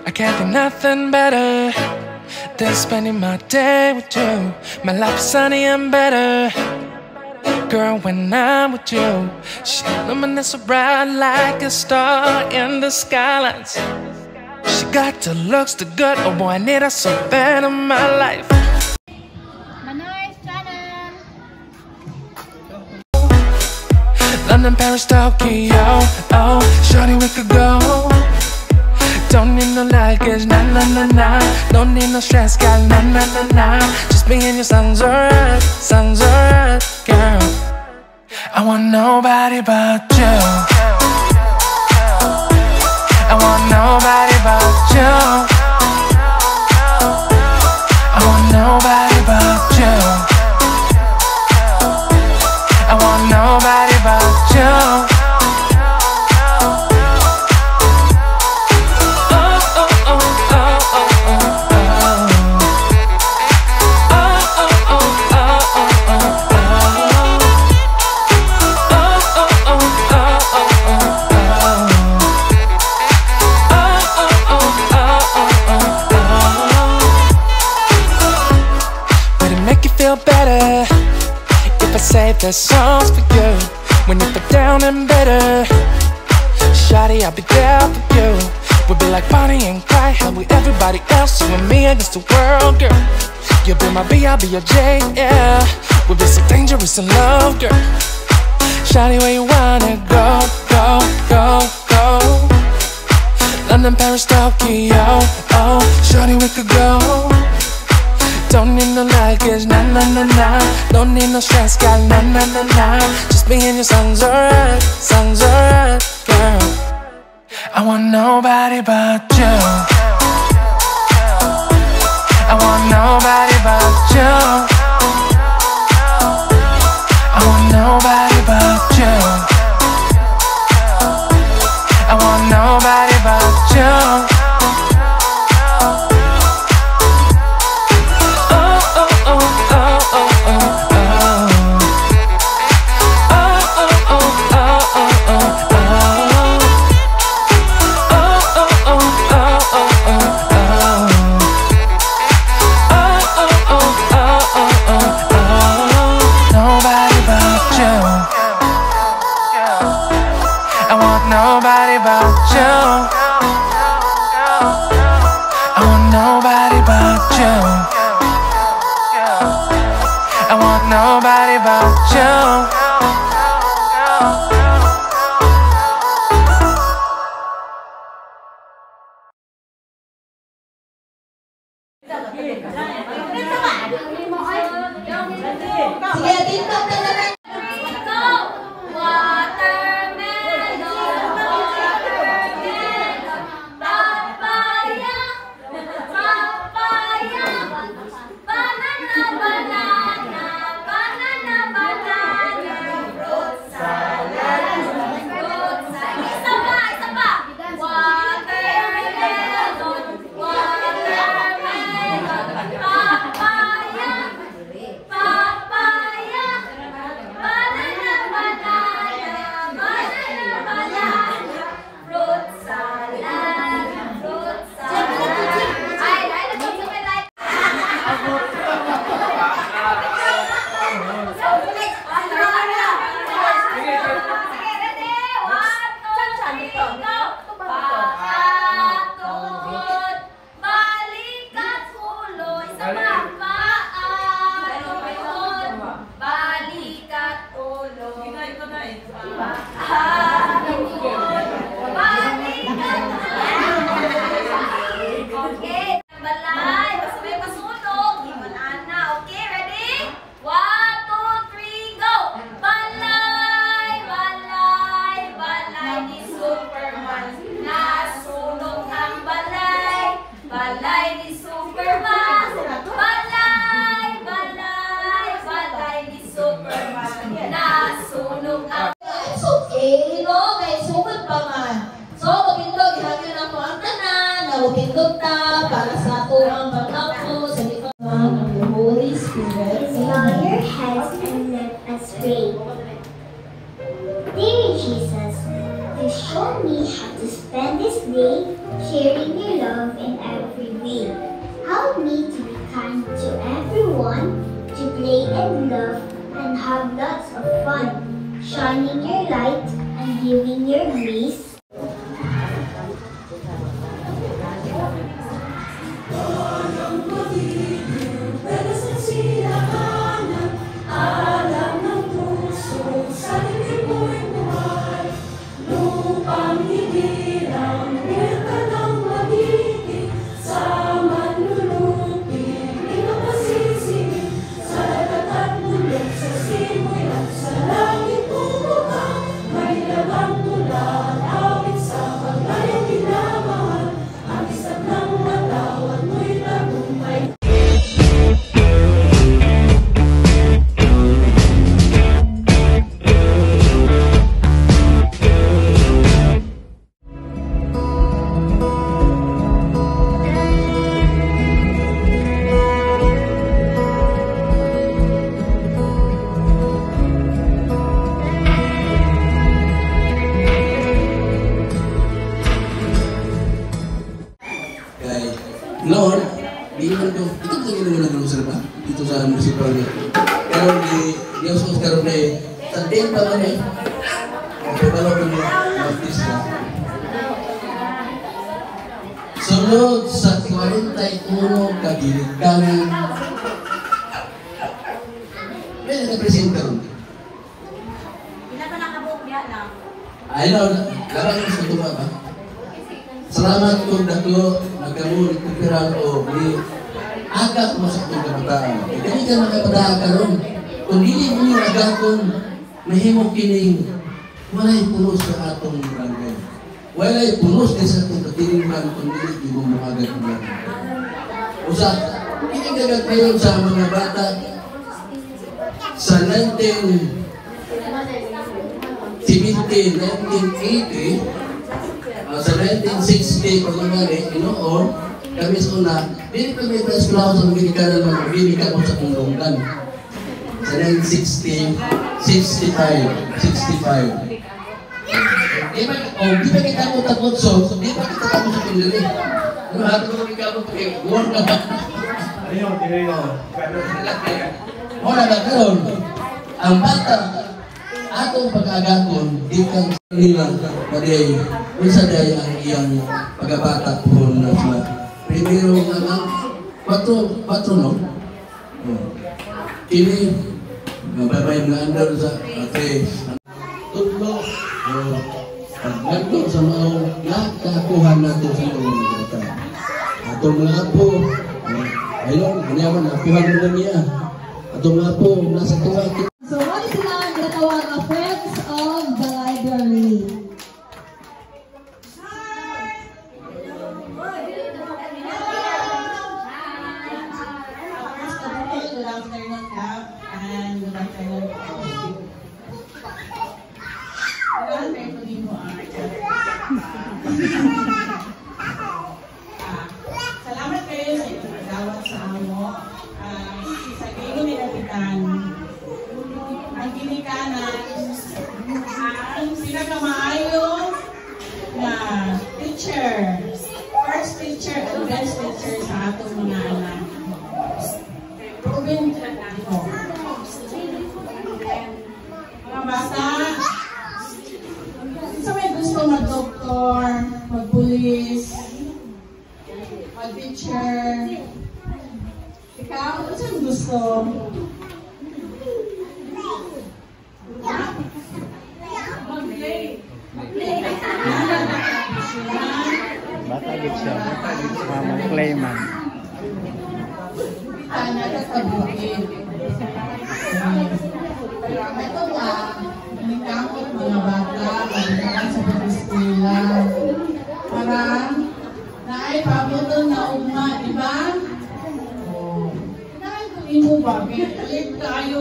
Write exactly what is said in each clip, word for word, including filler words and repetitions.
I can't think nothing better than spending my day with you. My life is sunny and better, girl, when I'm with you. She illuminates so bright like a star in the skylines. She got the looks, the good, oh boy, I need her so bad in my life. Manoy's channel. London, Paris, Tokyo, oh, shorty, we could go. Don't need no luggage, nah, nah, nah, nah. Don't need no stress, girl, nah, nah, nah, nah. Just me and your sun's alright, sun's alright, girl. I want nobody but you. I want nobody but you. I want nobody but you. I want nobody but you. Better if I save the songs for you when you feel down and bitter. Shawty, I'll be there for you. We'll be like Bonnie and Clyde, how with everybody else, you and me against the world, girl. You'll be my B, I'll be your J, yeah. We'll be so dangerous in love, girl. Shawty, where you wanna go, go, go, go? London, Paris, Tokyo, oh, shawty, we could go. Don't need no luggage, nah, nah, nah, nah. Don't need no stress, girl, nah, nah, nah, nah. Just me and your sun's alright, sun's alright, girl. I want nobody but you. I want nobody but you. I want nobody but you. I want nobody but you. Nobody but you. I want nobody but you. I want nobody but you. Lawyer has and let us pray. Dear Jesus, to show me how to spend this day sharing your love in every way. Help me to be kind to everyone, to play and love and have lots of fun, shining your light and giving your grace. Lord, di naman ko, ito ko ginawa na gano'n sila ba? Dito sa municipal niya. Karoon ni Diyos ko karoon ni Santin pa man eh. Kapalo ko ni Bautista. Sunod sa forty-one kagilikan. May nag-present karoon. Pila pa nakabuk niya lang? Ayaw, larang ko sa tuba ba? Salamat kung dako magkamulit ko pirang o ni agak mo sa itong kabataan. E kani ka makapadaan ka ron. Kung hindi mo yung agakon, mahimok kining walay punos sa atong barangay. Walay punos din sa atong katilingman kung hindi mo makagad mo. Usa, kinigagad kayo sa mga bata sa nineteen seventy, nineteen eighty, Uh, sa nineteen sixty, pag nangyari, inoon, kami sa una, hindi kami sa eskwelahan sa Magigikanan ng Magigika ko sa Kundunggan. Sa nineteen sixty, sixty-five, sixty-five. Di ba, oh, di ba kita mo takot so, di ba kita takot sa Kundunggan? Ano, hato ko kami kapag pag-iwan ka ba? Ayun, ayun. Wala na karon. Ang bata, atong pag-agakon, di kang nila, paday, isa day ang iyang pagkabata po na sila. Primero nga nga, patro, patro no? Kini, mababay na andar sa ate. Tutlo, pag nagto sa mga nakakuhan natin sa mga bata. Atong mga po, ayun, kanyaman, nakuhan mo na niya. Atong mga po, nasa tuwa. So what is sila ang ginatawag na Friends of the Library? Good afternoon, Cap, and good afternoon, Good afternoon mo, salamat kayo sa inyong pagdawat sa amo. Sa kayo nilapitan, ang ginikanan, ang pinakamaayo na teacher, first teacher and best teacher sa atong mga anak. Proven ko. Mga bata, sa may gusto mag-doktor, mag-pulis, mag-teacher, ikaw, ano saan gusto? Mag-play. Mag-play. Batagit siya. Mama Clayman. Sana nagpabukid. Ito nga, nagkamot mga bata, pagdakaan sa pag-eskwela. Para naipabutol na ugma, di ba? Oo. Nakatuloy mo ba? Pilit tayo?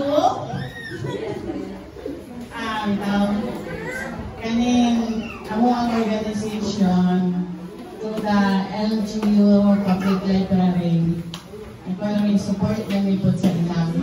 Ah, ikaw. Kaning, ako ang organization to the L G U Public Library. Para may support kami po sa ilang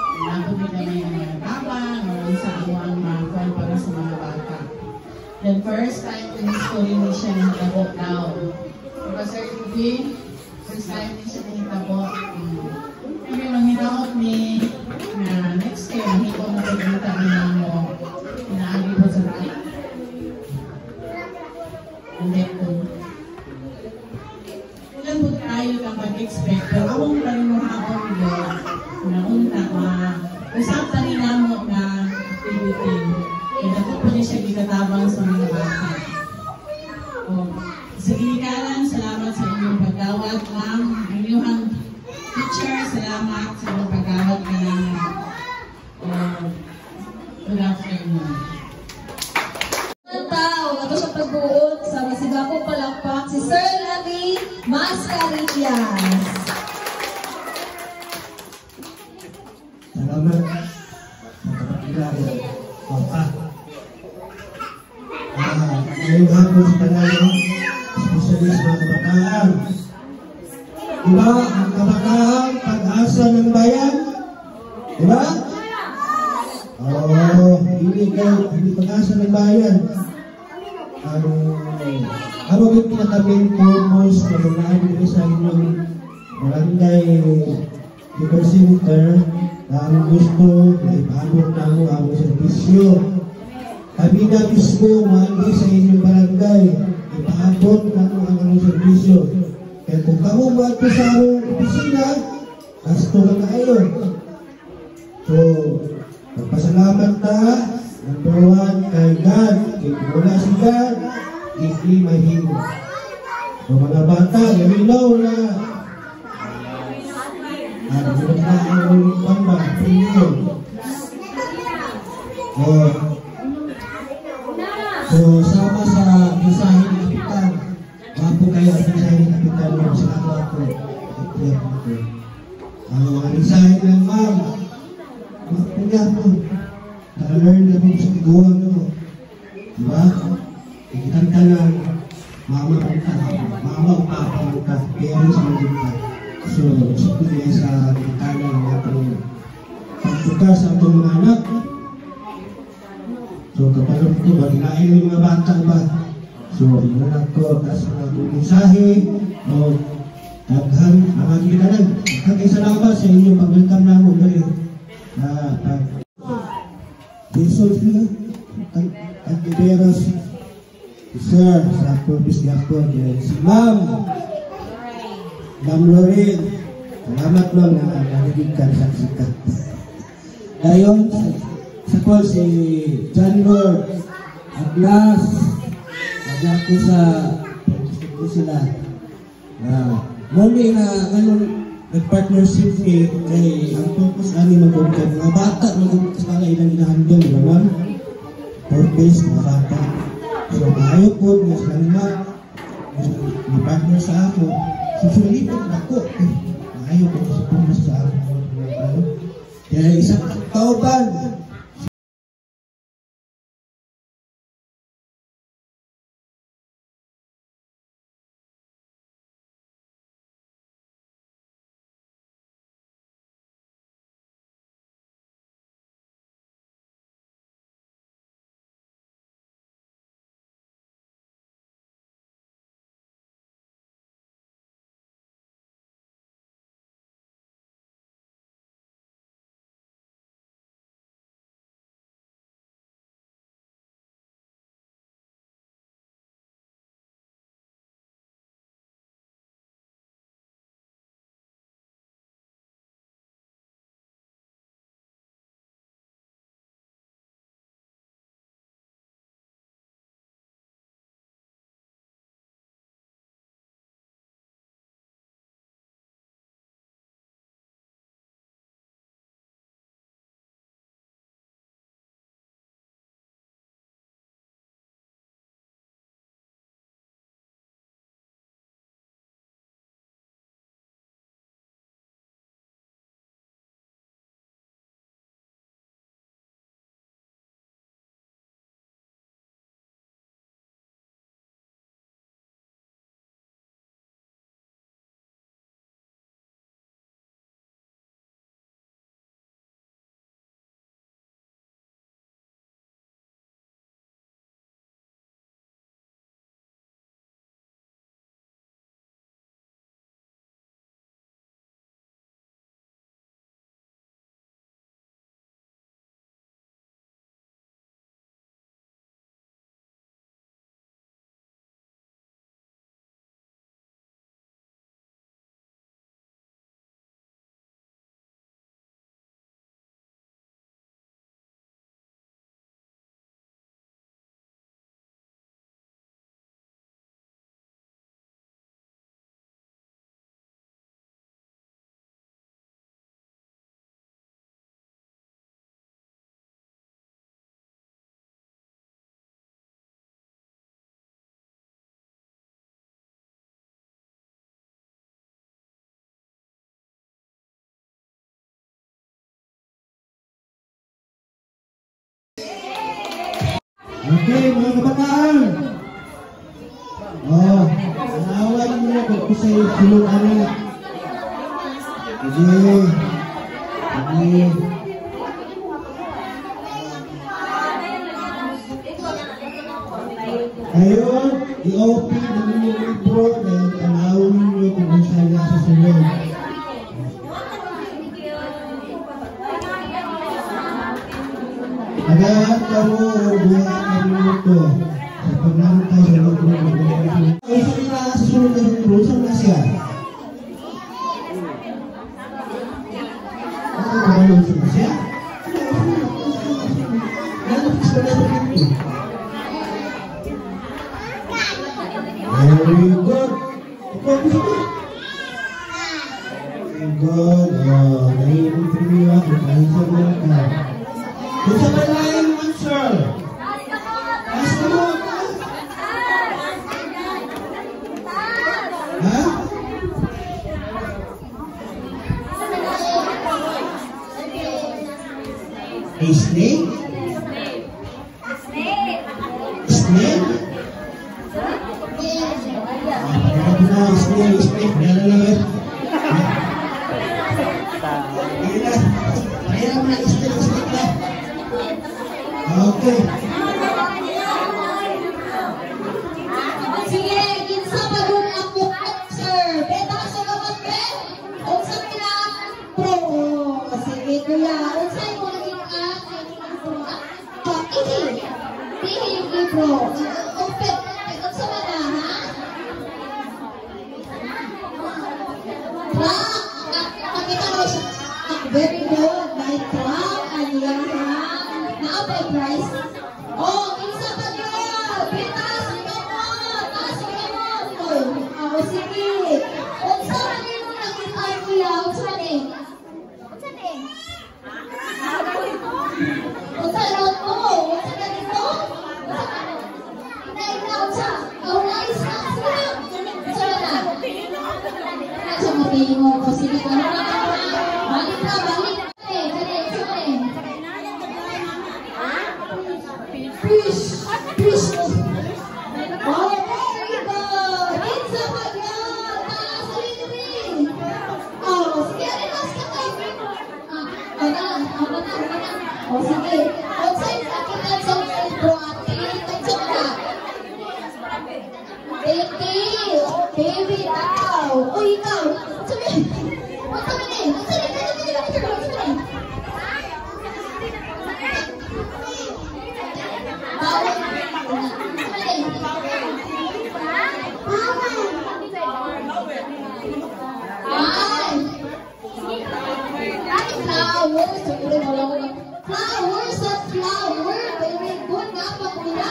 napagod kami ng mga tabang o sa awang mga para sa mga bata. Then for first time ko ni story ni siya ng tabok daw. Diba Sir Ruby? First time ni siya ng tabok. Kami manginahot ni na next year, hindi ko makikita niya mo inaagi po sa right. Hindi po. Ilan po tayo kang pag-expect, pero akong panimuhaon doon na unta ma usap tani namo na pibutin. Kaya nato po niya siya gitatabang sa mga bata. O, sa ginikalan, salamat sa inyong pagdawat, ma'am. Inyong teacher, salamat sa inyong pagdawat ka namin. Uh, good afternoon. Ang tao, nato siya pagbuot sa masigapong palakpak, si Sir Larry Mascarillas. Salamat sa kapatilayan. Papa. Ah, ngayong hapon sa Tagalog, spesialis mga kabataan. Diba, ang kabataan, pag-asa ng bayan? Diba? Oo, hindi kayo, hindi pag-asa ng bayan. Ano, ano yung pinaka-main purpose na mga sa inyong barangay Liquor Center na ang gusto na ipabot na mo ang servisyo. Kami na mismo mali sa inyong barangay, ipabot na mo ang ang servisyo. Kaya kung kamu ba ito sa aming opisina, gasto na kayo. So, magpasalamat na, number one, kay God. Kaya kung wala si God, hindi mahimo. So, mga bata, gamilaw na ano na ang pamba, pinyo. Oh. So, sama sa mensahe ni Kapitan. Wapo kayo ang mensahe ni Kapitan mo sa ako ako. Ang mga mensahe ng ma'am, wapo niya po. Naka-learn na po sa tiguan mo. Diba? Ikitanta lang, mama ang ka, mama ang papa ang ka, parents ang ka. So, gusto niya sa kitala ng ating pagtukas sa ating mga anak. So, kapag ito, baginain yung mga bata ba? So, inunan ko, tas mga mensahe, o taghan, mga kitanan. Kagay salamat sa inyong pag-welcome na mo. Na, pag Jason sila, ang Tiberos, Sir, sa purpose niya po, si Ma'am, Ma'am Lorraine, salamat mo na narinig ka sa sikat. Ngayon, sa po si John Lord, Aglas, agad ko sa gusto ko sila. Uh, Muli na ganun, nag-partnership ni kay ang purpose ani mag-umpad. Mga bata, mag-umpad sa mga ilang inahandol, naman. Purpose, mga bata. So, maayo po, mga salamat. May partner sa ako. Susulipan ako. Eh, ayaw ko sa pumas sa akin. Kaya isang kauban, Okay, mga kabataan. Oh, naawan mo kung kusay sulong anak. Sige. Sige. Ngayon, i-open ang inyong libro dahil tanawin niyo kung ang saya sa sunod. Agahan kamo o buhay ang minuto sa pagnantay sa libro ng libro. Isa nila sa sunod na libro, saan na siya? Ano ba naman saan siya? Nalapis ka na sa libro. Very good. Very good. Oh, naiibig ko niyo ako kahit sa mga ka. Kung sa malaking answer. Ask ka mo. Ha? A snake? Snake? Nah, snake, snake, jangan lewat. Inilah, saya nak snake, snake lah. Okay. Sige, kinsa pa dun ang answer. Beta ka sa gamat, Ben? Unsa kina pro? Sige, kuya. Unsa mo naging ang pro? Pag-ihi. Dihi, pro. Open. Unsa man na, ha? Very good. May truck. Ano yan, ha? Naapay price. Oh, isa pa yun. Pitas, gamot. Taas gamot. Oh, sige. Unsa man yun nakita kuya? Unsa man eh? Unsa man eh? Unsa ron mo? Unsa na dito? Naik na unsa? Oh, nice na. Unsa man na? Unsa mo tingin mo? O sige ka na. Balik na, balik na. Kani, kani, kani. Fish, fish. Oh, very good. It's a magyan. Taas rin. Oh, sige, rinas ka tayo. Ah, banan, ah, banan, banan. Oh, sige. Outside ka kita sa libro at tinitag sa ka. Baby, baby daw. O, ikaw. Sabi, what's up in it? What's up in it? What's up in it? What's up in it? Flowers at flower. Very good nga pa kuya.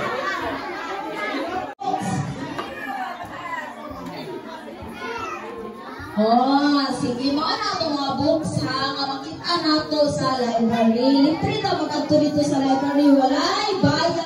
Oh, sige mo na ito mga books ha. Nga makita na ito sa library. Libre na magkanto dito sa library. Walay bayan.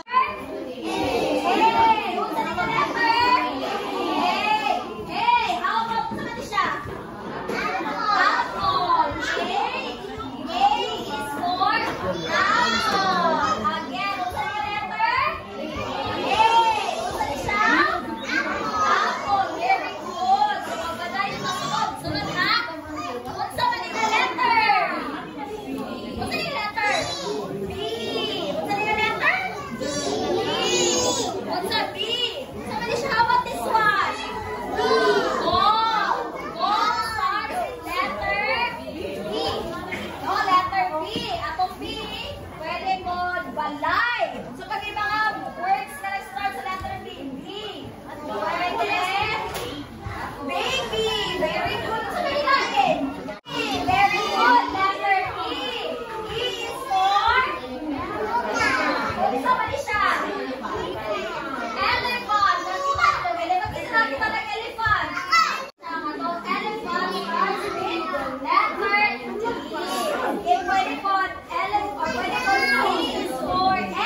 Elephant, or whenever E is for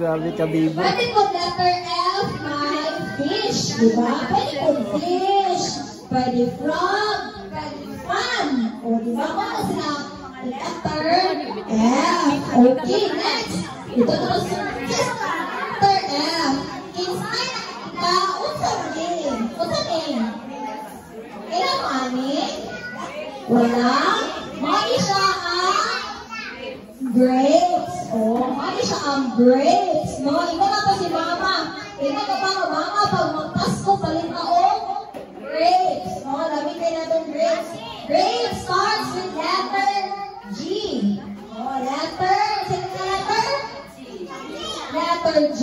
Grabe ka, Bibo. Pwede po letter F, my fish. Diba? Pwede po fish. Pwede frog. Pwede fun. O, diba po sila? Letter F. Okay, next. Ito naman sa letter F. Inside na unsa name. Unsa name? Ilang ani? Wala. Mali siya ang grapes. Oh, mali siya ang grapes. No, ito na to si mama. Ito ka pa mama pag magpasko palit na o grapes. No, dami kayo na itong grapes. Grapes starts with letter G. Oh, letter. Sino na letter? Letter G.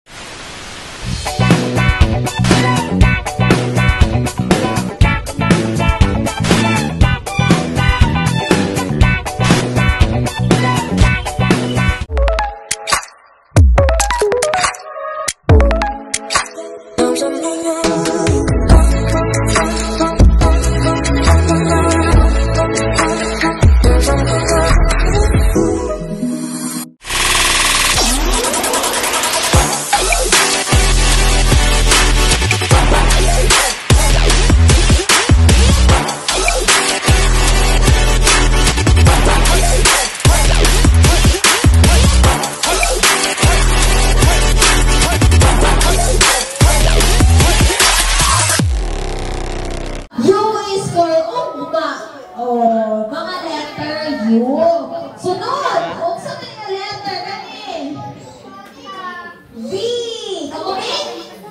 Sunod! Kung sa mga letter kami. V. Kamunin?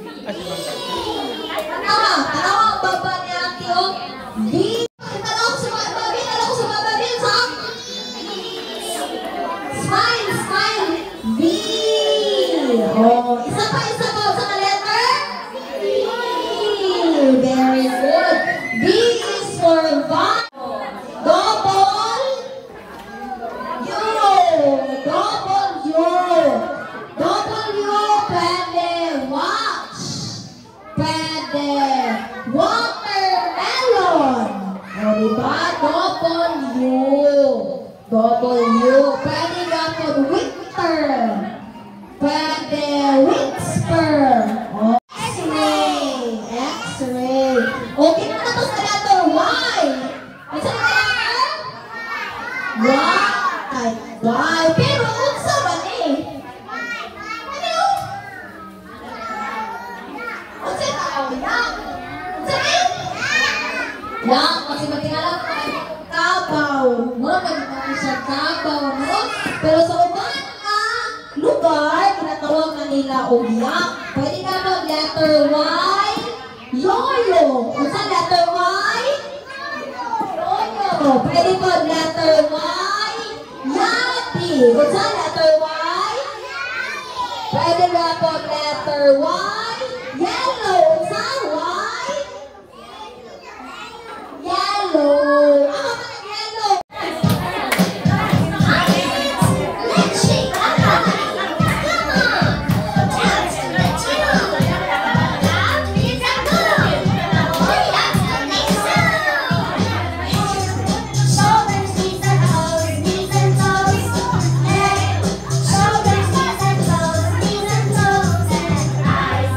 Ah, tanawa ang baba ni Ate O. V. Tanawa ko sa mga babi. Tanawa ko sa mga babi. Sa? Smile, smile. V. Oh, isa pa, isa pa. Sa mga letter? V. Very good. V is for van. Double. W, W, pwede watch, pwede watermelon, o diba? W, W, pwede gapon winter, pwede whisper, o X-ray, X-ray. Okay na ito sa letter Y. Ano sa letter? Y. Why? Pero unsa ba ni? Ano? Unsa tao yan? Unsa ni? Yan, kasi matingala ko ay kabaw. Mura ka naman siya kabaw, no? Pero sa uban na lugar, tinatawag na nila uyak. Pwede ka ng letter Y? Yoyo. Unsa letter Y? Yoyo. Pwede ko letter Y? Yati. What's that letter Y? Pwede ba po letter Y? Yellow. What's that Y? Yellow. Ano ba ng yellow? Let's shake our body. Come on. Dance to the tune. That is a good. Oh, that's the next sound. Shoulders, knees and toes, knees and toes. Hey. Shoulders, knees and toes, knees and toes. And eyes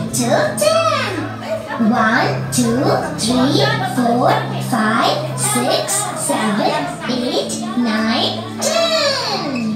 till ten. One, two, three, four, five, six, seven, eight, nine, ten.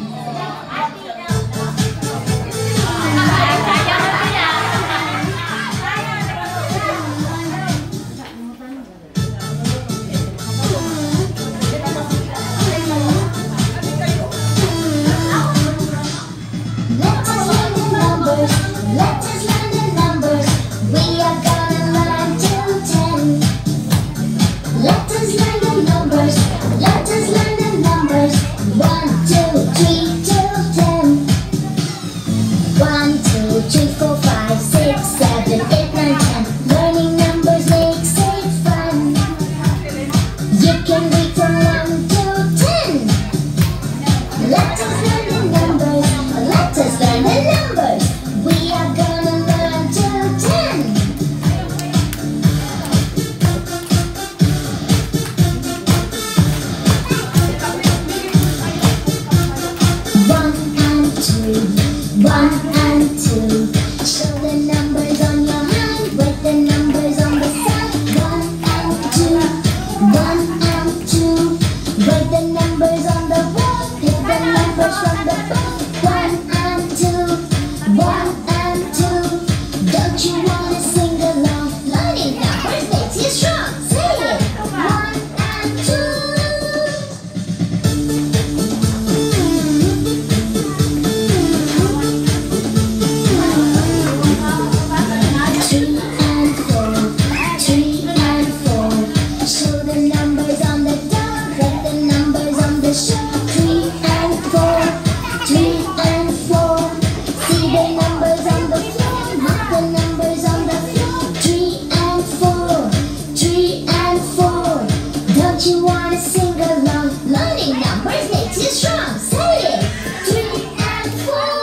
Let us learn the numbers. Let us learn the numbers. We are gonna learn till ten. Let us learn the numbers. Let us learn the numbers. One, two, three till ten. One, two, three, four, five, six, seven, eight, nine, ten. Learning numbers makes it fun. You can read from one to ten. Let us learn the numbers. Let us learn the numbers. We are gonna learn till ten. One and two, one and two. Show the numbers on your hand with the numbers on the side. One and two, one and two. Write the numbers on the wall. Pick the numbers from the book. One and two, one and two. Don't you wanna sing along? Learning numbers makes you strong. Say it. One and two. Three and four, three and four. Show the numbers on the door. Write the numbers on the shore. Three and four, three and four. See the numbers on the floor. Mark the numbers on the floor. Three and four, three and four. Don't you wanna sing along? Learning numbers makes you strong. Say it. Three and four.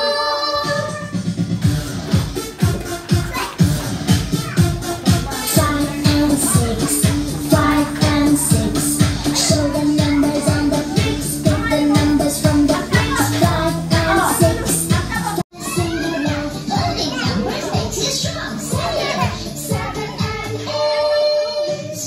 Five and six, five and six. Show the numbers on the bricks. Pick the numbers from the bricks. Five and six. Sing along. Learning numbers makes you strong. Say it. Seven and eight.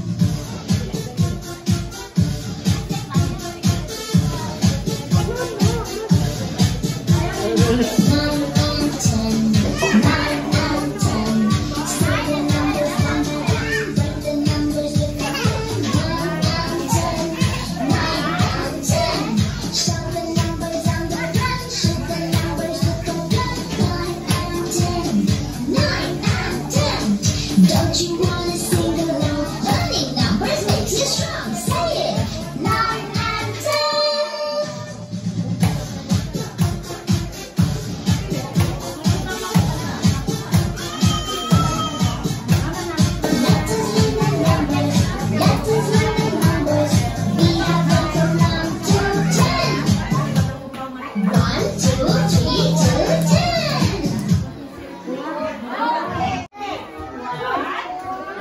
Nine and ten. Nine and ten. Say the numbers on the line. Write the numbers with the pen. Nine and ten. Nine and ten. Show the numbers on the line. Shoot the numbers with the gun. Nine and ten. Nine and ten. Don't you wanna sing along? Learning numbers makes you strong. Say it. Nine and ten. Let us learn the numbers. Let us learn the numbers. We are gonna learn till ten. One, two, three, till ten.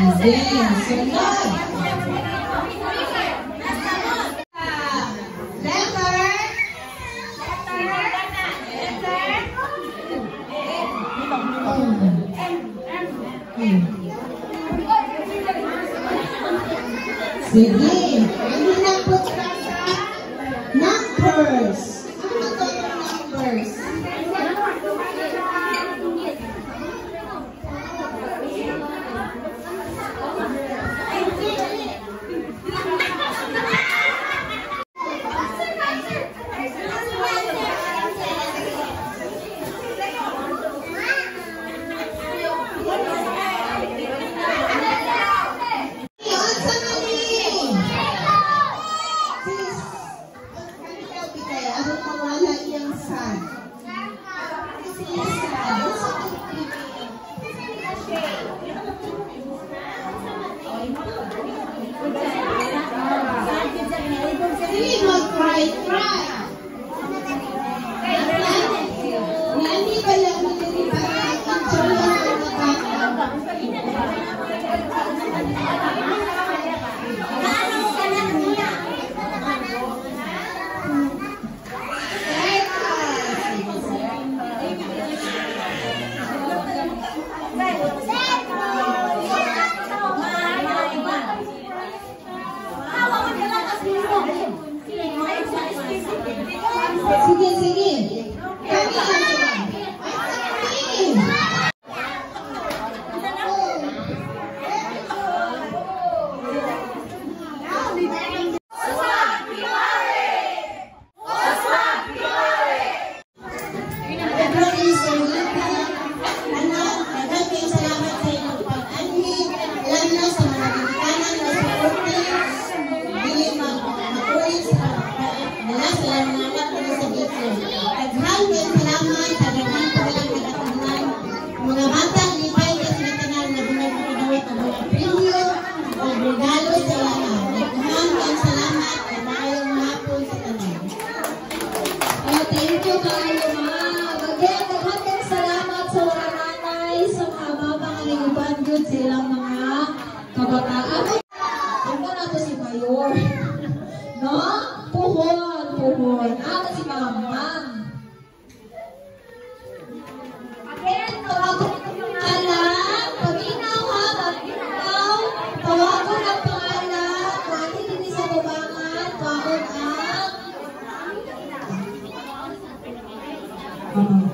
Again, sunod. Letter. Sige, hindi na po sa numbers. Ano to yung numbers? Sige, sige. Kami lang. Mga bata, lipay na sila tanan na ginagawit ang mga premyo o regalo sa lahat. Nagkuhan salamat at maayong hapon sa tanan. Oh, thank you kayo, ma'am. Again, daghang salamat sa mga nanay, sa mga mama nga nag-uban good silang mga kabataan. Ito na po si Mayor. No? Puhon, puhon. Ako si ma'am, ma'am. Alam, paminaw ha, paminaw. Tawagon ang pangalan. Pwede din sa babangan. Pagod ang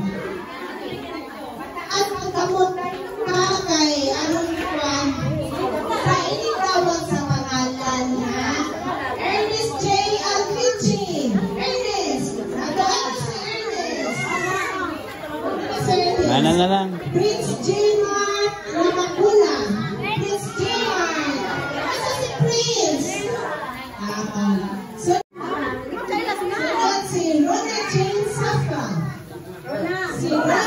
At ang kamot ka kay anong kwan sa inirawag sa pangalan ha? Ernest J. Alvichin. Ernest! Nagaano si Ernest? Sir Ernest. Ano na lang? Prince J. Mark Ramakula. Prince J. Mark. Asa si Prince? Ah, so, sunod si Rona Jane Safa. Si Rona.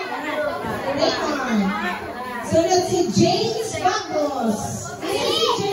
Sunod si James Bagos. Si